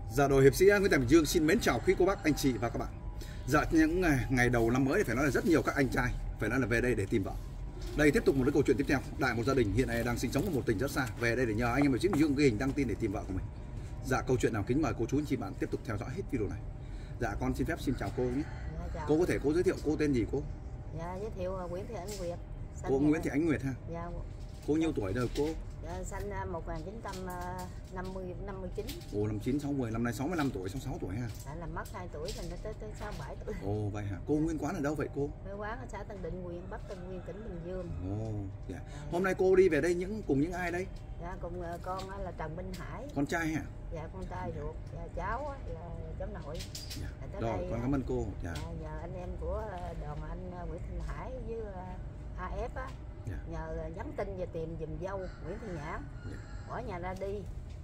Dạ đội hiệp sĩ Nguyễn Thành Bình Dương xin mến chào quý cô bác, anh chị và các bạn. Dạ những ngày đầu năm mới thì phải nói là rất nhiều các anh trai phải nói là về đây để tìm vợ. Đây tiếp tục một cái câu chuyện tiếp theo. Đại một gia đình hiện nay đang sinh sống ở một tỉnh rất xa, về đây để nhờ anh em hiệp sĩ Bình Dương ghi hình đăng tin để tìm vợ của mình. Dạ câu chuyện nào kính mời cô chú anh chị bạn tiếp tục theo dõi hết video này. Dạ con xin phép xin chào cô nhé. Dạ, cô có thể cô giới thiệu cô tên gì cô? Dạ giới thiệu Nguyễn Thị Ánh Nguyệt. Cô Nguyễn Thị Ánh Nguyệt ha. Dạ. Cô nhiêu tuổi rồi cô? Dạ, sinh 1959. Ồ 59 60, năm nay 65 tuổi, 66 tuổi ha. Đã làm mất 2 tuổi thì nó tới 67 tuổi. Ồ vậy hả? Cô nguyên quán ở đâu vậy cô? Quê quán ở xã Tân Định, huyện Bắc Tân Uyên, tỉnh Bình Dương. Ồ dạ. Hôm nay cô đi về đây cùng những ai đây? Dạ cùng con là Trần Minh Hải. Con trai hả? Dạ con trai ruột. Dạ, cháu là cháu nội. Dạ. Tới Rồi đây, con cảm ơn cô. Dạ. Nhờ anh em của đoàn anh Nguyễn Thanh Hải với AF á. Dạ. Nhờ nhắn tin về tìm giùm dâu Nguyễn Thị Nhãn. Dạ. Bỏ nhà ra đi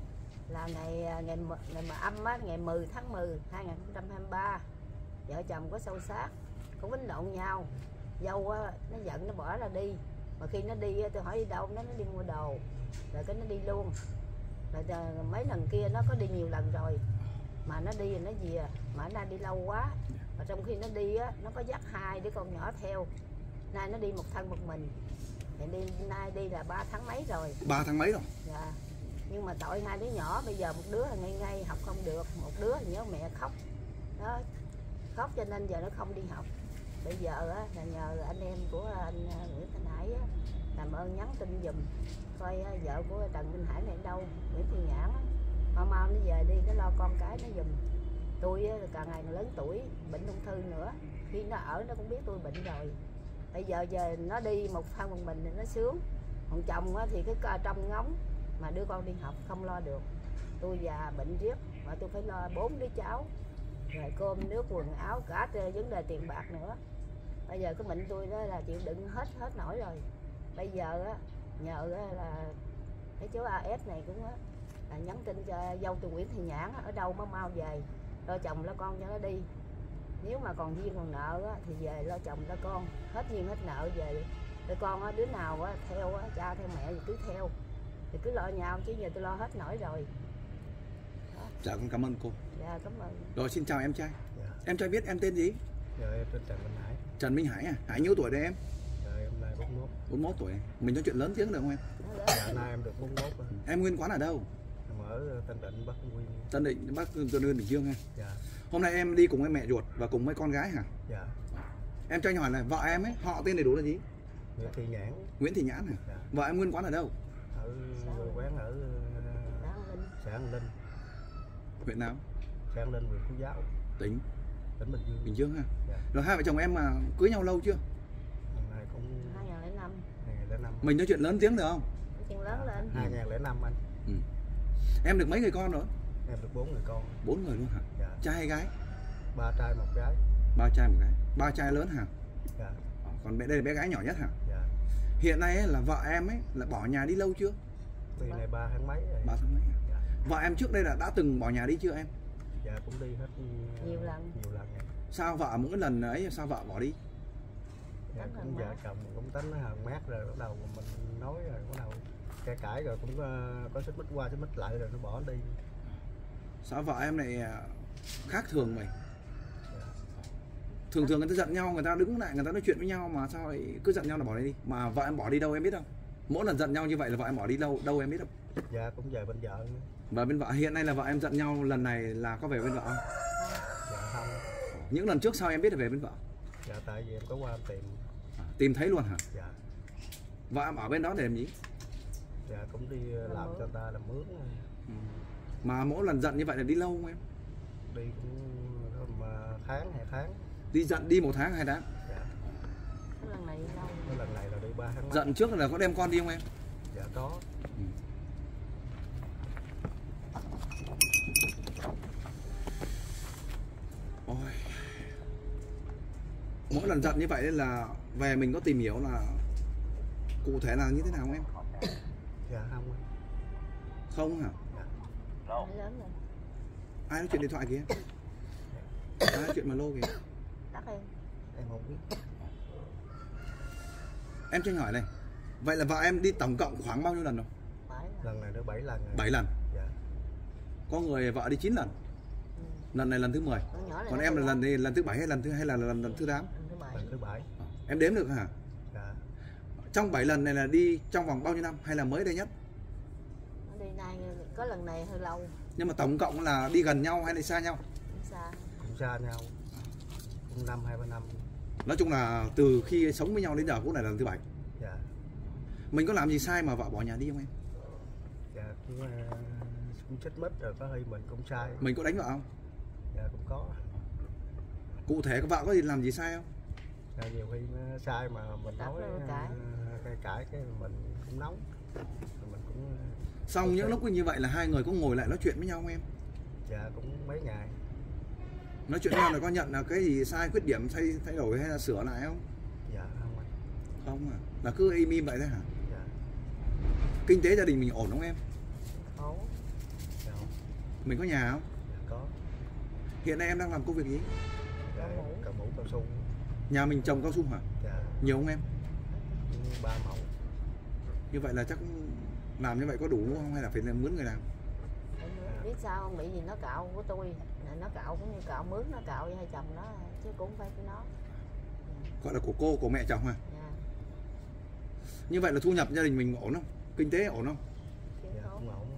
là ngày mà âm á, ngày 10 tháng 10 2023. Vợ chồng có sâu sát, có quýnh lộn nhau. Dâu á, nó giận nó bỏ ra đi, mà khi nó đi tôi hỏi đi đâu, nó đi mua đồ rồi cái nó đi luôn. Rồi mấy lần kia nó có đi nhiều lần rồi mà nó đi nó về, mà nó đi lâu quá. Và trong khi nó đi á, nó có dắt 2 đứa con nhỏ theo. Nay nó đi một thân một mình. Thì nay đi là 3 tháng mấy rồi. 3 tháng mấy rồi? Dạ. Nhưng mà tội 2 đứa nhỏ, bây giờ một đứa là ngay học không được, một đứa nhớ mẹ khóc. Đó, khóc cho nên giờ nó không đi học. Bây giờ á, là nhờ anh em của anh Nguyễn Thanh Hải á, làm ơn nhắn tin giùm coi vợ của Trần Minh Hải này đâu, Nguyễn Thị Nhãn á. Mau nó về đi, nó lo con cái nó giùm. Tôi á, càng ngày lớn tuổi, bệnh ung thư nữa. Khi nó ở nó cũng biết tôi bệnh rồi. Bây giờ nó đi một thân một mình thì nó sướng. Còn chồng á, thì cái trong ngóng mà đưa con đi học không lo được. Tôi già bệnh riết mà tôi phải lo 4 đứa cháu, rồi cơm nước quần áo, cả vấn đề tiền bạc nữa. Bây giờ cái bệnh tôi đó là chịu đựng hết nổi rồi. Bây giờ á, nhờ á, là cái chú AF này cũng á, là nhắn tin cho dâu tôi Nguyễn Thị Nhãn á, ở đâu mau về lo chồng lo con cho nó đi. Nếu mà còn duyên còn nợ á, thì về lo chồng lo con, hết duyên hết nợ về. Tụi con á, đứa nào á, theo á, cha theo mẹ thì cứ theo, thì cứ lo nhau, chứ giờ tôi lo hết nổi rồi. Đó. Dạ con cảm ơn cô. Dạ cảm ơn. Rồi xin chào em trai. Dạ. Em trai biết em tên gì? Dạ em tên Trần Minh Hải. Trần Minh Hải à? Hải nhiêu tuổi đây em? Dạ em nay 41. 41 tuổi. Mình nói chuyện lớn tiếng được không em? Dạ nay em được 41 rồi. Em nguyên quán ở đâu? Em ở Tân Định, Bắc Tân Uyên. Tân Định, Bắc Tân Uyên, Bình Dương ha. Dạ. Hôm nay em đi cùng với mẹ ruột và cùng với con gái hả? Dạ. Em cho anh hỏi là vợ em ấy, họ tên đầy đủ là gì? Nguyễn Thị Nhãn. Nguyễn Thị Nhãn hả? Dạ. Vợ em nguyên quán ở đâu? Ở quán ở xã An Linh. Huyện nào? Xã An Linh, huyện Phú Giáo. Tỉnh Bình Dương. Bình Dương ha. Dạ. Rồi hai vợ chồng em mà cưới nhau lâu chưa? Hôm nay cũng 2005. 2005. Mình nói chuyện lớn tiếng được không? Chuyện lớn lên. 2005 anh. Ừ. Em được mấy người con rồi? Em được 4 người con. 4 người luôn hả? Dạ. Trai hay gái? 3 trai 1 gái. 3 trai 1 gái. 3 trai lớn hả? Dạ. Còn đây là bé gái nhỏ nhất hả? Dạ. Hiện nay ấy, là vợ em ấy là bỏ nhà đi lâu chưa? Đi này 3 tháng mấy rồi. 3 tháng mấy. Dạ. Vợ em trước đây là đã từng bỏ nhà đi chưa em? Dạ cũng đi hết Nhiều lần. Nhiều lần em. Sao vợ mỗi lần ấy sao vợ bỏ đi? Dạ, cũng vợ chồng cũng tính nó hờn mát rồi bắt đầu mình nói rồi bắt đầu cãi rồi cũng có xích mích qua xích mích lại rồi nó bỏ đi. Sao vợ em này khác thường mày? Dạ. Thường người ta giận nhau, người ta đứng lại, người ta nói chuyện với nhau mà sao lại cứ giận nhau là bỏ đi? Mà vợ em bỏ đi đâu em biết không? Mỗi lần giận nhau như vậy là vợ em bỏ đi đâu em biết không? Dạ cũng về bên vợ. Và bên vợ hiện nay là vợ em giận nhau lần này là có về bên vợ không? Dạ không. Những lần trước sao em biết là về bên vợ? Dạ tại vì em có qua tìm. Tìm thấy luôn hả? Dạ. Vợ em ở bên đó để làm gì? Dạ cũng đi làm cho ta làm mướn. Ừ. Mà mỗi lần giận như vậy là đi lâu không em? Đi cũng tháng 2 tháng. Đi giận đi 1 tháng 2 tháng? Dạ. Cái lần này lâu. Cái lần này là đi 3 tháng. Giận trước là có đem con đi không em? Dạ có. Ừ. Ôi. Mỗi lần giận như vậy là về mình có tìm hiểu là cụ thể là như thế nào không em? Dạ không. Không hả? Dạ. Lớn rồi. Ai nói chuyện điện thoại kìa? Ai nói chuyện mà lô kìa? Tắt em. Em không biết. Em cho anh hỏi này, vậy là vợ em đi tổng cộng khoảng bao nhiêu lần rồi? 7 lần. Lần này nó 7 lần rồi. 7 lần. Dạ. Có người vợ đi 9 lần. Lần này lần thứ 10. Còn em là lần thứ 7 hay lần thứ 8? Lần thứ 7. Em đếm được hả? Dạ. Trong 7 lần này là đi trong vòng bao nhiêu năm hay là mới đây nhất? Đi nay có lần này hơi lâu. Nhưng mà tổng cộng là đi gần nhau hay là xa nhau? Xa. Cũng xa nhau. Cũng 2-3 năm. Nói chung là từ khi sống với nhau đến giờ phút này là lần thứ 7. Dạ. Mình có làm gì sai mà vợ bỏ nhà đi không em? Dạ cũng chết mất rồi, có hơi mình cũng sai. Mình có đánh vợ không? Dạ cũng có. Cụ thể các vợ có gì làm gì sai không? Dạ, nhiều khi nó sai mà mình nói cãi cái mình cũng nóng. Mình cũng Xong những lúc như vậy là hai người có ngồi lại nói chuyện với nhau không em? Dạ cũng mấy ngày. Nói chuyện với nhau là có nhận là cái gì sai, khuyết điểm thay đổi hay là sửa lại không? Dạ không anh. Không à, là cứ im im vậy thôi hả? Dạ. Kinh tế gia đình mình ổn không em? Ổn. Dạ không. Mình có nhà không? Dạ có. Hiện nay em đang làm công việc gì? Dạ cạo mũ cao su. Nhà mình trồng cao su hả? Dạ. Nhiều không em? 3 mẫu. Như vậy là chắc làm như vậy có đủ không hay là phải mướn người làm? Biết sao không, bị gì nó cạo của tôi, nó cạo cũng như cạo mướn, nó cạo với hai chồng nó chứ cũng phải của nó. Gọi là của cô, của mẹ chồng hả? Dạ. Như vậy là thu nhập gia đình mình ổn không? Kinh tế ổn không? Dạ cũng ổn.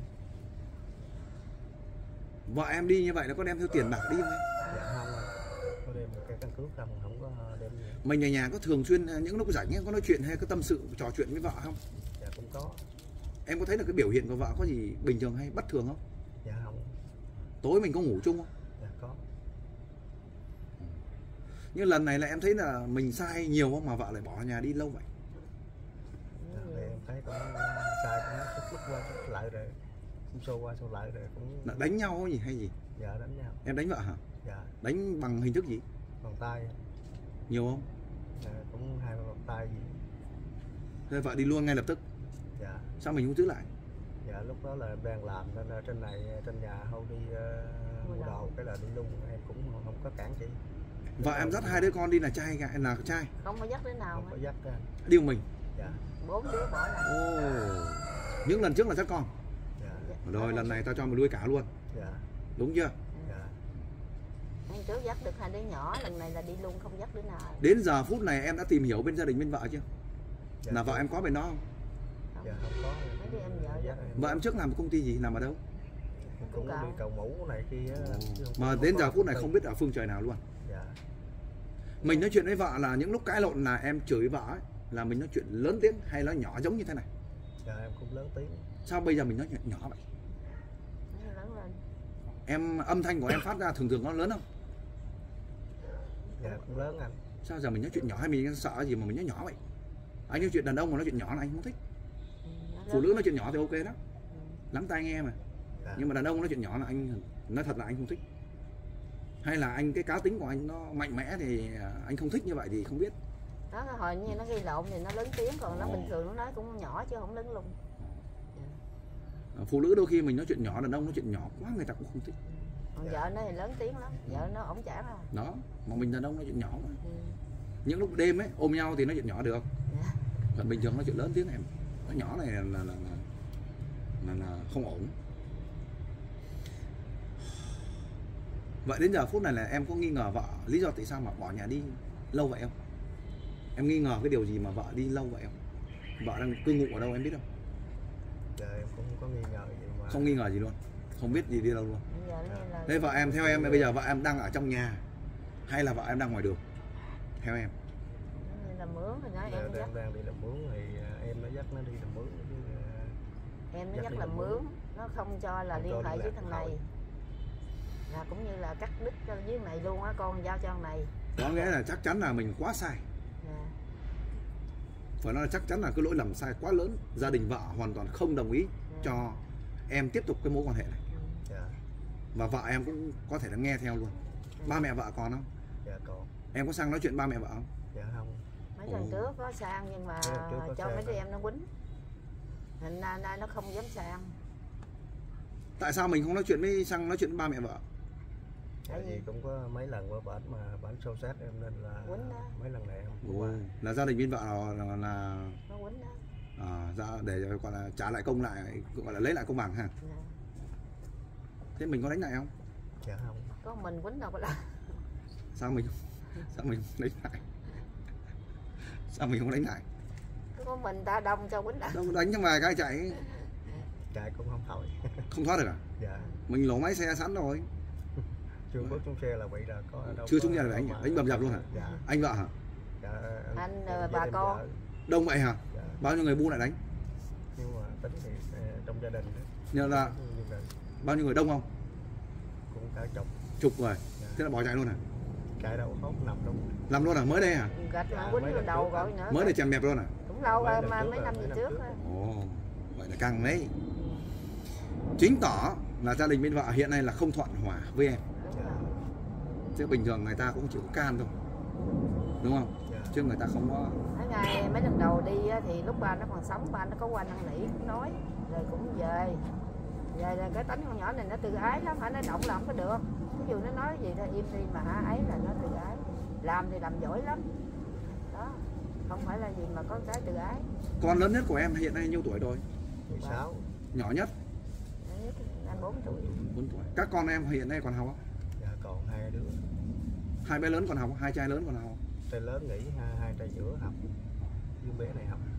Vợ em đi như vậy là có đem theo tiền bạc đi không em? Dạ không, có đem một cái căn cước không, không có đem gì. Mình ở nhà có thường xuyên những lúc rảnh có nói chuyện hay có tâm sự trò chuyện với vợ không? Dạ cũng có. Em có thấy là cái biểu hiện của vợ có gì bình thường hay bất thường không? Dạ không. Tối mình có ngủ chung không? Dạ có. Nhưng lần này là em thấy là mình sai nhiều không mà vợ lại bỏ nhà đi lâu vậy? Dạ, thì em thấy cũng sai, cũng xích mích qua xích lại rồi, cũng xô qua xô lại rồi cũng. Là đánh nhau gì hay gì? Dạ đánh nhau. Em đánh vợ hả? Dạ. Đánh bằng hình thức gì? Bằng tay. Nhiều không? Dạ, cũng 2-3 bàn tay gì. Thế vợ đi luôn ngay lập tức? Dạ. Sao mình không giữ lại? Dạ lúc đó là em đang làm nên trên này trên nhà không đi mua đồ, cái là đi luôn, em cũng không có cản chị. Vợ em dắt hai đứa con đi là trai gái là trai? Không có dắt đứa nào. Không có dắt anh. Đi một mình? Dạ. 4 đứa bỏ lại. Những lần trước là dắt con? Dạ. Rồi lần này tao cho mày nuôi cả luôn. Dạ. Đúng chưa? Dạ. Lần trước dắt được 2 đứa nhỏ, lần này là đi luôn không dắt đứa nào. Đến giờ phút này em đã tìm hiểu bên gia đình bên vợ chưa? Dạ. Là vợ em có bên đó không? Dạ không có. Mấy đứa em vợ dắt. Vợ em trước làm công ty gì, làm ở đâu? Cũng đi cầu mũ này kia. Mà đến giờ phút này không biết ở phương trời nào luôn. Dạ. Mình nói chuyện với vợ là những lúc cãi lộn là em chửi vợ ấy, là mình nói chuyện lớn tiếng hay nói nhỏ giống như thế này? Dạ em cũng lớn tiếng. Sao bây giờ mình nói chuyện nhỏ vậy? Lớn lên. Em âm thanh của em phát ra thường thường có lớn không? Dạ cũng lớn anh. Sao giờ mình nói chuyện nhỏ hay mình sợ gì mà mình nói nhỏ vậy? Anh nói chuyện đàn ông mà nói chuyện nhỏ là anh không thích. Phụ nữ nói chuyện nhỏ thì ok đó, lắng tai nghe mà. Dạ. Nhưng mà đàn ông nói chuyện nhỏ là anh nói thật là anh không thích. Hay là anh cái cá tính của anh nó mạnh mẽ thì anh không thích như vậy thì không biết. Đó hồi như nó gây lộn thì nó lớn tiếng, còn nó bình thường nó nói cũng nhỏ chứ không lớn luôn. Phụ nữ đôi khi mình nói chuyện nhỏ, đàn ông nói chuyện nhỏ quá người ta cũng không thích. Còn vợ nó thì lớn tiếng lắm, vợ nó ổng chả đâu. Đó, mà mình đàn ông nói chuyện nhỏ mà. Những lúc đêm ấy ôm nhau thì nói chuyện nhỏ được. Còn bình thường nói chuyện lớn tiếng em, nói nhỏ này là không ổn. Vậy đến giờ phút này là em có nghi ngờ vợ lý do tại sao mà bỏ nhà đi lâu vậy không? Em nghi ngờ cái điều gì mà vợ đi lâu vậy không? Vợ đang cư ngụ ở đâu em biết không? Dạ em cũng không có nghi ngờ gì mà. Không nghi ngờ gì luôn, không biết gì đi đâu luôn. Thế vợ em theo em bây giờ vợ em đang ở trong nhà hay là vợ em đang ngoài đường? Theo em. Làm mướn thì nói em đang đi làm mướn thì em nó dắt nó đi làm mướn. Em nó dắt làm mướn, nó không cho là liên hệ với thằng này. Là cũng như là cắt đứt với này luôn á, con giao cho thằng này. Có nghĩa là chắc chắn là mình quá sai. Phải nói là chắc chắn là cái lỗi lầm sai quá lớn. Gia đình vợ hoàn toàn không đồng ý cho em tiếp tục cái mối quan hệ này. Và vợ em cũng có thể là nghe theo luôn. Ba mẹ vợ còn không? Dạ còn. Em có sang nói chuyện ba mẹ vợ không? Dạ không. Mấy lần trước có sang nhưng mà cho mấy đứa em nó quýnh. Thành ra nay nó không dám sang. Tại sao mình không nói chuyện với sang nói chuyện với ba mẹ vợ? Tại vì cũng có mấy lần qua bển mà bển sâu sát em nên là mấy lần này em qua. Là gia đình bên vợ là nó quýnh đó. Ra để gọi là trả lại công lại, gọi là lấy lại công bằng ha. Thế mình có đánh lại không? Dạ không. Có mình quýnh đâu có làm. Sao mình không đánh lại? Sao mình không đánh lại? Có mình ta đông cho quýnh lại. Đâu đánh cho vài cái chạy cũng không thôi. không thoát được à? Dạ. Mình lổ máy xe sẵn rồi. Chưa bước xuống xe là bị là có đâu. Chưa xuống xe là đánh bầm dập luôn hả? Dạ. Anh vợ hả? Dạ, anh bà con. vợ. Đông vậy hả? Dạ. Bao nhiêu người bu lại đánh? Nhưng mà tính thì trong gia đình đó, Nhờ là bao nhiêu người đông không? cũng cả Chục người. Dạ. Thế là bỏ chạy luôn hả? Chạy đâu hốt nằm luôn. Làm luôn hả? Mới đây hả? Gạch mà Dạ, quýnh mấy vào lần đầu trước rồi nữa. Mới để chèm bẹp luôn hả? Cũng lâu Mấy rồi lần mà trước mấy rồi, năm mấy về năm trước. trước. Ồ, vậy là căng đấy. Chứng tỏ là gia đình bên vợ hiện nay là không thuận hòa với em. Đúng rồi. Chứ bình thường người ta cũng chỉ có can thôi, đúng không? Dạ. Chứ người ta không có. Mấy ngày mấy lần đầu đi á, thì lúc ba nó còn sống, ba nó có qua năn nỉ cũng nói rồi cũng về. Về là cái tánh con nhỏ này nó tự ái lắm, hả, nó động là không có được. Ví dụ nó nói gì thôi im đi mà hả, ấy là nó tự ái. Làm thì làm giỏi lắm. Đó, không phải là gì mà có cái tự ái. Con lớn nhất của em hiện nay nhiêu tuổi rồi? 16. Nhỏ nhất? Anh 4 tuổi. 4 tuổi. Các con em hiện nay còn học không? Dạ còn 2 đứa. Hai bé lớn còn học không? Hai trai lớn còn học không? Trai lớn nghỉ, hai trai giữa học. Với bé này học.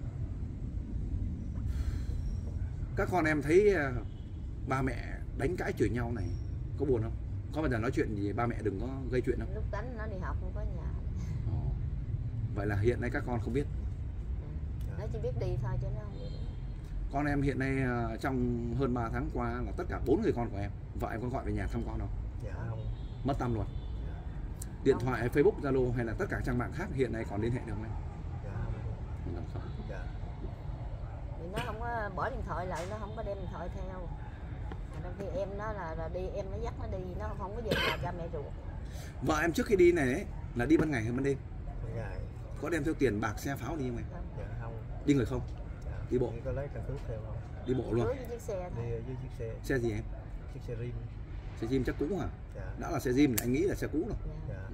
Các con em thấy ba mẹ đánh cãi chửi nhau này có buồn không? Có bao giờ nói chuyện gì ba mẹ đừng có gây chuyện không? Lúc đánh nó đi học không có nhà. Ồ. Vậy là hiện nay các con không biết. Nó chỉ biết đi thôi chứ nó không biết. Con em hiện nay trong hơn 3 tháng qua là tất cả 4 người con của em. Vợ em có gọi về nhà thăm con không? Dạ không. Mất tâm luôn. Dạ. Điện thoại, Facebook, Zalo hay là tất cả trang mạng khác hiện nay còn liên hệ được không em? Dạ không. Dạ. Thì nó không có bỏ điện thoại lại, nó không có đem điện thoại theo. Đôi khi em nó là đi, em nó dắt nó đi, nó không có về nhà cha mẹ ruột. Vợ em trước khi đi này ấy, là đi ban ngày hay ban đêm? Ngày. Có đem theo tiền bạc xe pháo đi không em? Dạ không. Đi người không? Dạ. Đi bộ. Có lấy căn cước theo không? Đi bộ luôn. Với chiếc xe Đi thôi. với chiếc xe. Xe gì em? Chiếc xe rim. Xe Jim chắc cũ hả? Dạ. Đã là xe Jim thì anh nghĩ là xe cũ rồi. Dạ. Dạ.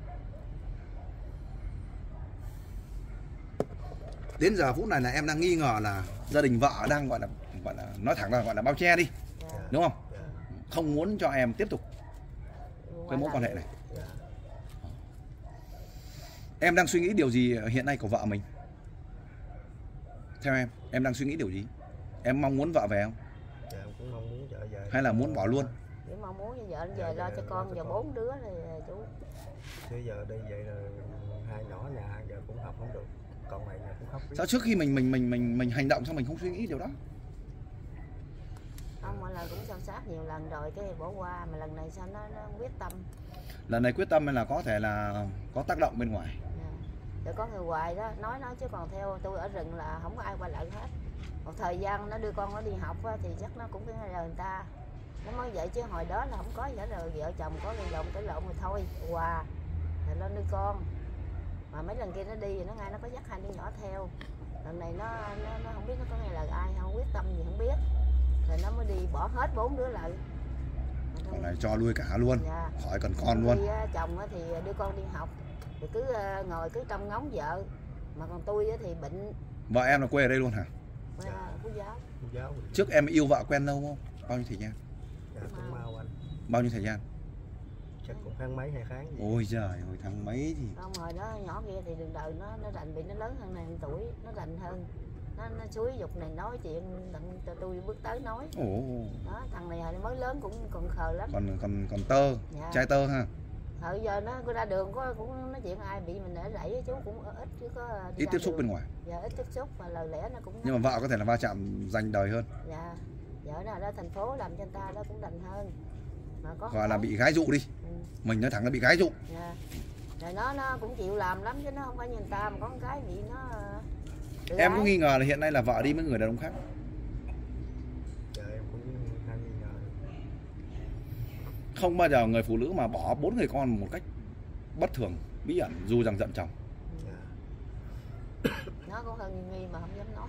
Đến giờ phút này là em đang nghi ngờ là gia đình vợ đang gọi là nói thẳng là gọi là bao che đi, Dạ. đúng không? Dạ. Không muốn cho em tiếp tục cái mối quan hệ này. Dạ. Em đang suy nghĩ điều gì hiện nay của vợ mình? Theo em đang suy nghĩ điều gì? Em mong muốn vợ về không? Dạ em cũng mong muốn trở về. Hay là muốn bỏ luôn? Nếu mong muốn như vợ anh về lo cho con, giờ 4 đứa thì chú. Chứ giờ đi vậy là hai nhỏ nhà giờ cũng học không được. Còn này nhà cũng khóc. Sao trước khi mình hành động sao mình không suy nghĩ điều đó? Không, mỗi lần cũng sâu sát nhiều lần rồi cái bỏ qua, mà lần này sao nó quyết tâm. Lần này quyết tâm hay là có thể là có tác động bên ngoài? Rồi có người hoài đó nói chứ còn theo tôi ở rừng là không có ai qua lại hết. Một thời gian nó đưa con nó đi học á, thì chắc nó cũng phải lời người ta. Nó mới vậy chứ hồi đó là không có gì hết rồi, vợ chồng có gây lộn cái lộn rồi thôi, hòa rồi lo nuôi con. Mà mấy lần kia nó đi nó ngay nó có dắt hai đứa nhỏ theo. Lần này nó không biết nó có nghe lời ai không, quyết tâm gì không biết. Rồi nó mới đi bỏ hết 4 đứa lại. Còn này cho nuôi cả luôn, dạ. khỏi cần con luôn. Đi, chồng thì đưa con đi học, thì cứ ngồi cứ trông ngóng vợ. Mà còn tôi thì bệnh. Vợ em là quê ở đây luôn hả? Phú Giáo. Phú Giáo. Trước em yêu vợ quen lâu không? Bao nhiêu thời gian? Dạ cũng mau anh. Bao nhiêu thời gian? Chắc cũng tháng mấy 2 tháng gì. Ôi giời ơi, tháng mấy thì Không, hồi đó nhỏ kia thì đường đời nó rành, bị nó lớn hơn này 1 tuổi, nó rành hơn. Nó xúi dục này nói chuyện đặng cho tôi bước tới nói. ồ. Đó, thằng này hồi mới lớn cũng còn khờ lắm. Còn tơ, Dạ. trai tơ ha. Hồi giờ nó ra đường cũng nói chuyện ai bị mình để rẫy chú cũng ít chứ có Ít tiếp xúc bên ngoài. Dạ ít tiếp xúc và lời lẽ nó cũng. Nhưng mà vợ có thể là va chạm dành đời hơn. Dạ. Vợ nào đó thành phố làm cho người ta đó cũng rành hơn. Mà có Gọi là bị gái dụ đi. Mình nói thẳng là bị gái dụ. Dạ. Rồi nó cũng chịu làm lắm chứ nó không phải như người ta, mà có một cái bị nó. Em có nghi ngờ là hiện nay là vợ đi với người đàn ông khác? Dạ em cũng hay nghi ngờ. Không bao giờ người phụ nữ mà bỏ 4 người con một cách bất thường, bí ẩn dù rằng giận chồng. Dạ. Nó cũng hơi nghi mà không dám nói.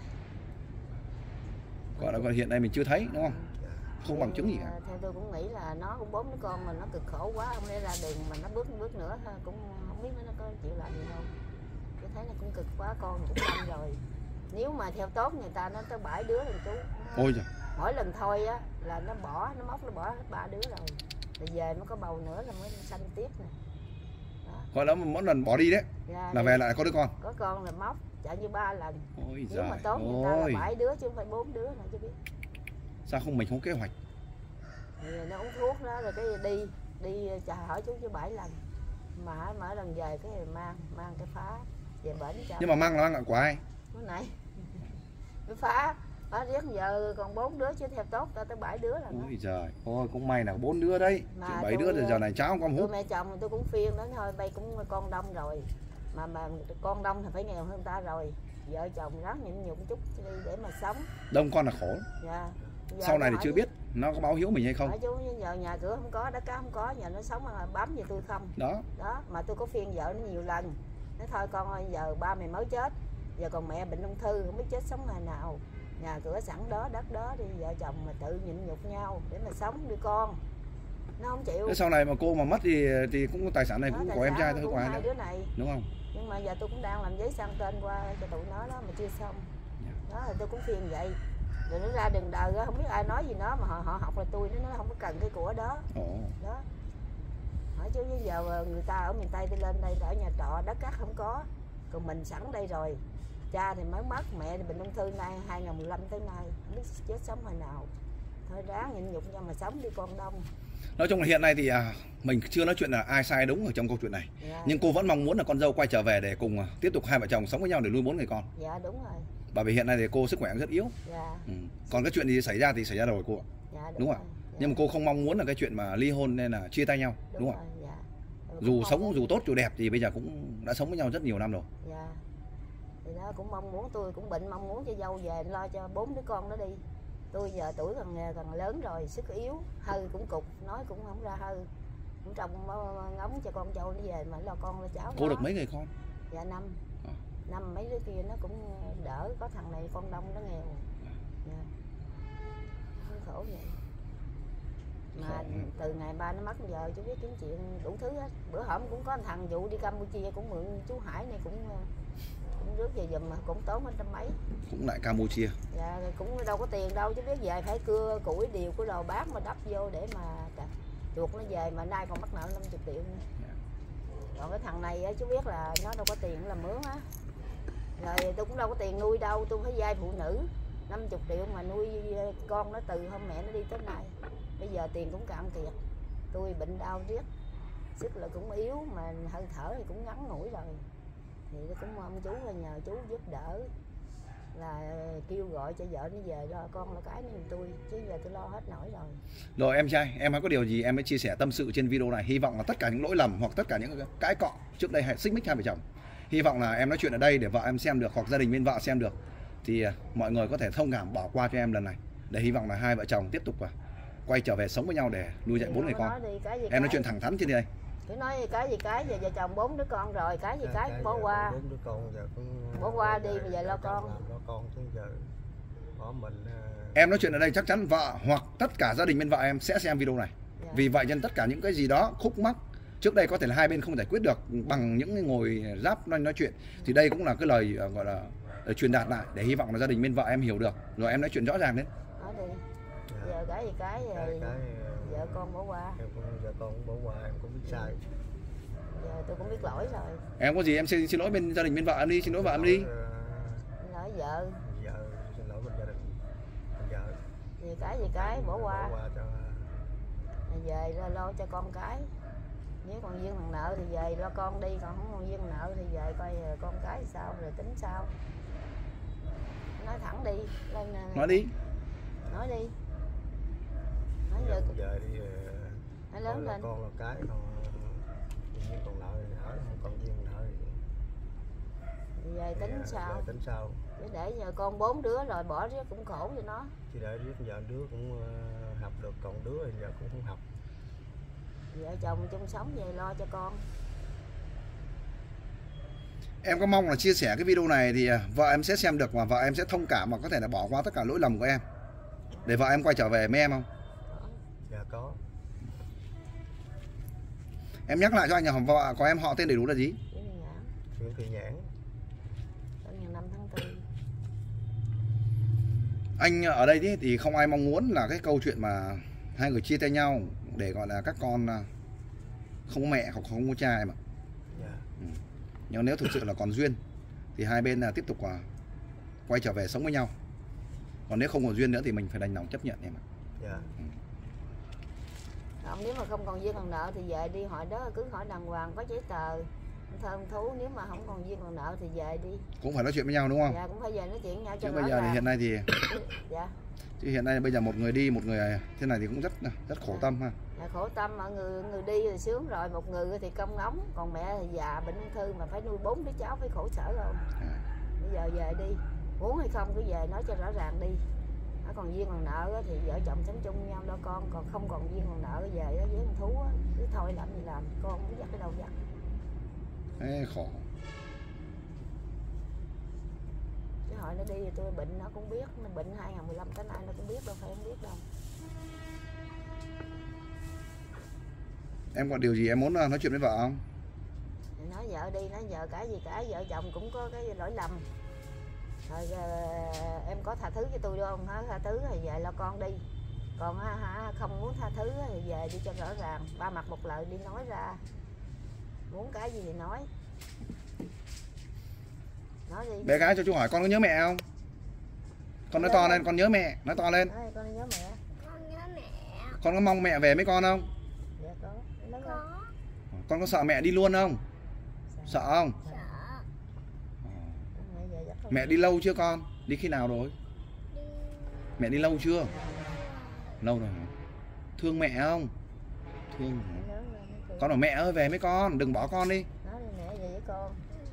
Gọi là hiện nay mình chưa thấy, đúng không? Dạ. Không bằng chứng gì cả. Theo tôi cũng nghĩ là nó cũng 4 đứa con mà nó cực khổ quá, không lẽ ra đường mà nó bước nữa thôi, cũng không biết nó có chịu làm gì không. Tôi thấy nó cũng cực quá, con cũng năm rồi. Nếu mà theo tốt người ta nó tới 7 đứa rồi chú. Ôi giời. Mỗi lần thôi á là nó móc nó bỏ hết 3 đứa rồi. Rồi về mới có bầu nữa là mới sanh tiếp nè. Gọi là mỗi lần bỏ đi đấy Dạ, là về lại có đứa con. Có con là móc chạy như 3 lần. Ôi nếu mà giời tốn người ta là ơi. 7 đứa chứ không phải 4 đứa nữa chứ biết. Sao không mình không kế hoạch? Thì nó uống thuốc đó rồi cái đi hỏi chú chứ 7 lần. Mà mỗi lần về cái mang cái phá về bển cho. Nhưng mà mang là của ai? Cái này cái phá riết giờ còn 4 đứa chứ theo tốt ta tới 7 đứa là nó. Ôi giời, ôi cũng may là 4 đứa đấy. Chứ 7 đứa thì giờ này cháu không có hút. Mẹ chồng tôi cũng phiên đến thôi, bây cũng con đông rồi. Mà con đông thì phải nghèo hơn ta rồi. Vợ chồng ráng nhịn nhục chút đi để mà sống. Đông con là khổ. Dạ. Sau này thì chưa biết nó có báo hiếu mình hay không. Hỏi chú giờ nhà cửa không có, đất cát không có, nhà nó sống mà bám về tôi không. Đó. Đó, mà tôi có phiên vợ nó nhiều lần. Nói thôi con ơi, giờ ba mày mới chết. Giờ còn mẹ bệnh ung thư không biết chết sống ngày nào. Nhà cửa sẵn đó, đất đó đi, vợ chồng mà tự nhịn nhục nhau để mà sống đưa con. Nó không chịu. Thế sau này mà cô mà mất thì cũng tài sản này Đó, cũng tài của em sản trai thôi, cũng của ai hai nữa. đứa này. Đúng không? Nhưng mà giờ tôi cũng đang làm giấy sang tên qua cho tụi nó đó mà chưa xong. Đó là tôi cũng phiền vậy. Rồi nó ra đường đời không biết ai nói gì nó mà họ học là tôi nó không có cần cái của đó. Đó. Hỏi chứ bây giờ người ta ở miền Tây tôi lên đây ở nhà trọ đất cát không có. Còn mình sẵn đây rồi. Cha thì mới mất, mẹ thì bệnh ung thư nay 2015 tới nay, không biết chết sống hồi nào. Thôi ráng nhịn nhục cho mà sống đi con đông. Nói chung là hiện nay thì mình chưa nói chuyện là ai sai đúng ở trong câu chuyện này. Dạ. Nhưng cô vẫn mong muốn là con dâu quay trở về để cùng tiếp tục hai vợ chồng sống với nhau để nuôi 4 người con. Dạ đúng rồi. Bởi vì hiện nay thì cô sức khỏe rất yếu. Dạ. Còn cái chuyện gì xảy ra thì xảy ra rồi cô ạ. Dạ, đúng không ạ? Dạ. Nhưng mà cô không mong muốn là cái chuyện mà ly hôn nên là chia tay nhau, đúng không ạ? Dạ. Dù sống dù tốt dù đẹp thì bây giờ cũng đã sống với nhau rất nhiều năm rồi. Dạ. Thì đó cũng mong muốn, tôi cũng bệnh mong muốn cho dâu về lo cho 4 đứa con đó đi. Tôi giờ tuổi gần lớn rồi, sức yếu, hơi cũng cục, nói cũng không ra hơi. Cũng trông ngóng cho con dâu nó về mà lo con lo cháu. Cô được mấy người con? Dạ 5. 5 mấy đứa kia nó cũng đỡ, có thằng này con đông nó nghèo. Dạ. Không khổ vậy. Mà từ ngày ba nó mất giờ chú biết kiếm chuyện đủ thứ hết. Bữa hổm cũng có thằng vụ đi Campuchia cũng mượn chú Hải này cũng rước về giùm mà cũng tốn 100 mấy. Cũng lại Campuchia. Dạ cũng đâu có tiền đâu, chú biết về phải cưa củi điều của đồ bát mà đắp vô để mà chuột nó về, mà nay còn mắc nợ 50 triệu nữa. Còn cái thằng này chú biết là nó đâu có tiền làm mướn á. Rồi tôi cũng đâu có tiền nuôi đâu, tôi phải vay phụ nữ 50 triệu mà nuôi con nó từ hôm mẹ nó đi tới nay. Bây giờ tiền cũng cạn kiệt. Tôi bệnh đau riết, sức là cũng yếu mà hơi thở thì cũng ngắn ngủi rồi. Thì tôi cũng mong chú là nhờ chú giúp đỡ, là kêu gọi cho vợ nó về lo con là cái niềm tôi, chứ giờ tôi lo hết nổi rồi. Rồi em trai, em có điều gì em mới chia sẻ tâm sự trên video này. Hy vọng là tất cả những lỗi lầm hoặc tất cả những cãi cọ trước đây hay xích mích hai vợ chồng, hy vọng là em nói chuyện ở đây để vợ em xem được hoặc gia đình bên vợ xem được thì mọi người có thể thông cảm bỏ qua cho em lần này, để hy vọng là hai vợ chồng tiếp tục quay trở về sống với nhau để nuôi dạy 4 người con. Em nói chuyện thẳng thắn trên đây. Cứ nói gì cái giờ vợ chồng 4 đứa con rồi, cái gì cái bỏ qua. 4 đứa con giờ cũng bỏ qua đi, bây giờ lo con. Lo con chứ giờ bỏ mình. Em nói chuyện ở đây chắc chắn vợ hoặc tất cả gia đình bên vợ em sẽ xem video này. Dạ. Vì vậy nên tất cả những cái gì đó khúc mắc trước đây có thể là hai bên không giải quyết được bằng những cái ngồi giáp nói chuyện, thì đây cũng là cái lời gọi là truyền đạt lại để hy vọng là gia đình bên vợ em hiểu được. Rồi em nói chuyện rõ ràng lên. Nói đi. Giờ cái gì cái vợ con bỏ qua. Vợ con cũng bỏ qua, em cũng biết sai. Giờ tôi cũng biết lỗi rồi. Em có gì em xin lỗi bên gia đình bên vợ em đi, xin lỗi vợ em đi. Xin lỗi vợ. Xin lỗi bên gia đình. Vợ. Gì cái bỏ qua. Bỏ qua cho. Về lo cho con cái. Nếu còn duyên thằng nợ thì về lo con đi, còn không còn duyên nợ thì về coi con cái sao rồi tính sao. Nói thẳng đi, lên nói đi. Nói đi. Nói giờ đi nói lớn lên. Con là cái còn nợ thì hỏi, không còn duyên nợ thì về tính sao? Tính sao? Chứ để giờ con 4 đứa rồi bỏ riết cũng khổ cho nó. Chứ để riết giờ đứa cũng học được, còn đứa thì giờ cũng không học. Vợ chồng chung sống về lo cho con. Em có mong là chia sẻ cái video này thì vợ em sẽ xem được và vợ em sẽ thông cảm và có thể là bỏ qua tất cả lỗi lầm của em để vợ em quay trở về với em không? Dạ có. Em nhắc lại cho anh nhà vợ có em họ tên đầy đủ là gì? Nguyễn Thị Nhãn. Ngày 5 tháng 4. Anh ở đây thì không ai mong muốn là cái câu chuyện mà Hai người chia tay nhau để gọi là các con không có mẹ hoặc không có cha em ạ. Nhưng nếu thực sự là còn duyên thì hai bên là tiếp tục quay trở về sống với nhau. Còn nếu không còn duyên nữa thì mình phải đành lòng chấp nhận em ạ. Còn nếu mà không còn duyên còn nợ thì về đi, hỏi đó cứ hỏi đàng hoàng có giấy tờ thơm thú. Nếu mà không còn duyên còn nợ thì về đi. Cũng phải nói chuyện với nhau đúng không? Dạ cũng phải về nói chuyện với nhau cho chứ bây giờ thì hiện nay thì dạ. Chứ hiện nay bây giờ một người đi một người thế này thì cũng rất khổ tâm ha. Dạ, khổ tâm, mọi người đi thì sướng rồi, một người thì công ngóng, còn mẹ thì già bệnh ung thư mà phải nuôi 4 đứa cháu, phải khổ sở không? Bây giờ về đi, muốn hay không cứ về nói cho rõ ràng đi. Nó còn duyên còn nợ thì vợ chồng sống chung với nhau đó con, còn không còn duyên còn nợ về với con thú cứ thôi làm gì làm, con không biết dắt cái đâu dắt. Khổ. Chứ hỏi nó đi thì tôi bệnh nó cũng biết, nó bệnh 2015 tới nay nó cũng biết đâu, phải không biết đâu. Em còn điều gì em muốn nói chuyện với vợ không? Nói vợ đi, nói vợ cả gì cả, vợ chồng cũng có cái lỗi lầm. Rồi em có tha thứ cho tôi không? Tha thứ thì về lo con đi. Còn không muốn tha thứ thì về đi cho rõ ràng, ba mặt một lời đi nói ra. Muốn cái gì thì nói. Nói đi. Bé gái cho chú hỏi con có nhớ mẹ không? Con nói to lên, con nhớ mẹ, nói to lên. Con nhớ mẹ. Con nhớ mẹ. Con có mong mẹ về với con không? Dạ có. Con có sợ mẹ đi luôn không? Sợ không? Sợ. Mẹ đi lâu chưa con? Đi khi nào rồi? Mẹ đi lâu chưa? Lâu rồi hả? Thương mẹ không? Thương hả? Con bảo mẹ ơi về với con, đừng bỏ con đi. Nói đi mẹ về với con.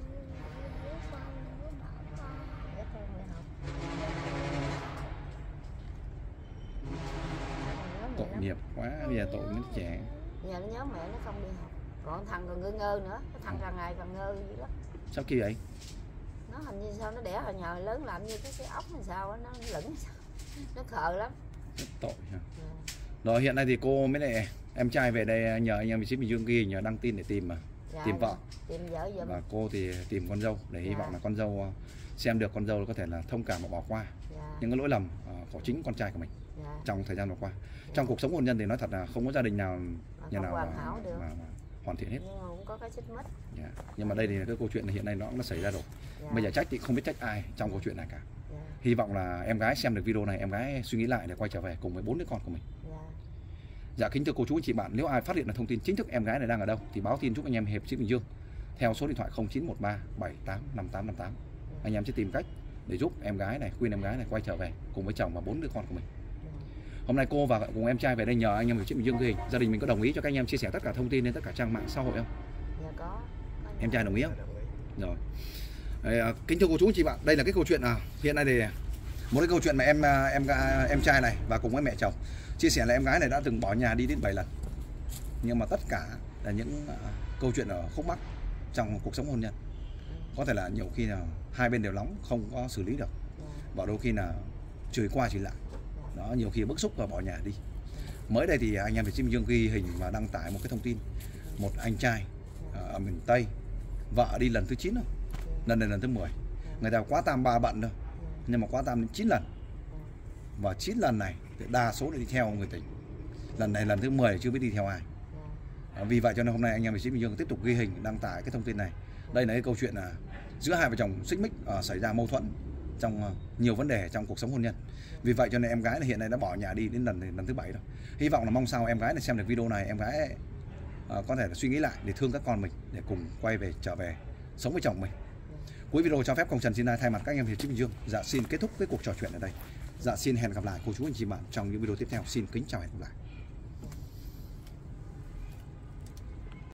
Tội nghiệp quá, bây giờ tội mấy trẻ. Giờ nó nhớ mẹ nó không đi học. Còn thằng còn ngơ ngơ nữa, cái thằng càng ngày càng ngơ dữ lắm. Sao kỳ vậy? Nó hình như sao nó đẻ hồi nhờ lớn làm như cái ốc hay sao á, nó lửng sao. Nó khờ lắm. Rất tội hả? Rồi hiện nay thì cô mới lại em trai về đây nhờ anh em mình ship Bình Dương ghi nhờ đăng tin để tìm tìm vợ. Tìm vợ giùm. Và cô thì tìm con dâu để hy vọng là con dâu xem được con dâu có thể là thông cảm và bỏ qua những cái lỗi lầm của chính con trai của mình trong thời gian vừa qua. Trong cuộc sống hôn nhân thì nói thật là không có gia đình nào nhà nào mà hoàn thiện hết. Nhưng mà cũng có cái xích mích. Nhưng mà đây thì cái câu chuyện này hiện nay nó xảy ra rồi. Bây giờ trách thì không biết trách ai trong câu chuyện này cả. Hy vọng là em gái xem được video này, em gái suy nghĩ lại để quay trở về cùng với 4 đứa con của mình. Dạ kính thưa cô chú anh chị bạn, nếu ai phát hiện được thông tin chính thức em gái này đang ở đâu thì báo tin giúp anh em Hiệp Ship Bình Dương theo số điện thoại 0913 785858. Anh em sẽ tìm cách để giúp em gái này, khuyên em gái này quay trở về cùng với chồng và 4 đứa con của mình. Hôm nay cô và cùng em trai về đây nhờ anh em Hiệp Ship Bình Dương ghi hình. Gia đình mình có đồng ý cho các anh em chia sẻ tất cả thông tin lên tất cả trang mạng xã hội không? Dạ có. Em trai đồng ý không? Rồi. Kính thưa cô chú anh chị bạn, đây là cái câu chuyện hiện nay thì một cái câu chuyện mà em trai này và cùng với mẹ chồng chia sẻ là em gái này đã từng bỏ nhà đi đến 7 lần. Nhưng mà tất cả là những câu chuyện ở khúc mắc trong cuộc sống hôn nhân. Có thể là nhiều khi là hai bên đều nóng không có xử lý được. Và đôi khi là chửi qua chửi lại. Đó, nhiều khi bức xúc và bỏ nhà đi. Mới đây thì anh em Việt Ship Bình Dương ghi hình và đăng tải một cái thông tin. Một anh trai ở miền Tây, vợ đi lần thứ 9 rồi. Lần này lần thứ 10. Người ta quá tam ba bận thôi. Nhưng mà quá tam đến 9 lần. Và 9 lần này thì đa số đi theo người tình. Lần này lần thứ 10 chưa biết đi theo ai. Vì vậy cho nên hôm nay anh em Việt Ship Bình Dương tiếp tục ghi hình đăng tải cái thông tin này. Đây là cái câu chuyện là giữa hai vợ chồng xích mích xảy ra mâu thuẫn trong nhiều vấn đề trong cuộc sống hôn nhân. Vì vậy cho nên em gái này hiện nay đã bỏ nhà đi đến lần thứ 7 rồi. Hy vọng là mong sao em gái này xem được video này, em gái có thể là suy nghĩ lại để thương các con mình để cùng quay về trở về sống với chồng mình. Cuối video cho phép Công Trần xin thay mặt các anh em Hiệp Ship Bình Dương dạ xin kết thúc cái cuộc trò chuyện ở đây. Dạ xin hẹn gặp lại cô chú anh chị bạn trong những video tiếp theo. Xin kính chào hẹn gặp lại.